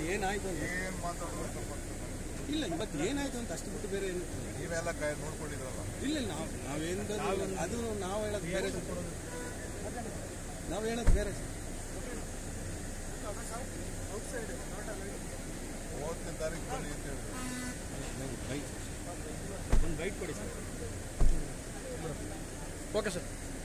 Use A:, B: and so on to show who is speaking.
A: ಏನಾಯ್ತು ಅಂತ
B: ಏನು ಮಾತಾಡೋದು
A: ಇಲ್ಲ ಇವತ್ತು ಏನಾಯ್ತು ಅಂತ ಅಷ್ಟು ಬಿಟ್ಟು ಬೇರೆ ಏನು
B: ನೀವೆಲ್ಲ ನೋಡ್ಕೊಂಡಿದ್ರಲ್ಲ.
A: ಇಲ್ಲ ನಾವೇನು ಅದು ನಾವು ಹೇಳೋದು ಬೇರೆ ನಾವು ಹೇಳೋದು ಬೇರೆ
B: 30ನೇ ತಾರೀಕು ಬನ್ನಿ ಅಂತ ಹೇಳಿದ್ರು.
A: ಒಂದು ಬೈಟ್ ಕೊಡಿ ಸರ್. Okay sir.